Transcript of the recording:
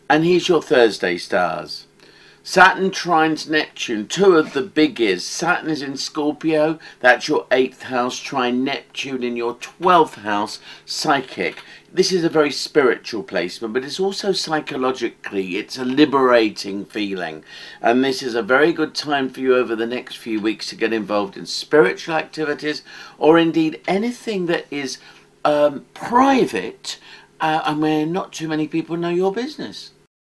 And here's your Thursday stars. Saturn trines Neptune, two of the biggies. Saturn is in Scorpio, that's your 8th house, trine Neptune in your 12th house, psychic. This is a very spiritual placement, but it's also psychologically, it's a liberating feeling. And this is a very good time for you over the next few weeks to get involved in spiritual activities, or indeed anything that is private and where not too many people know your business.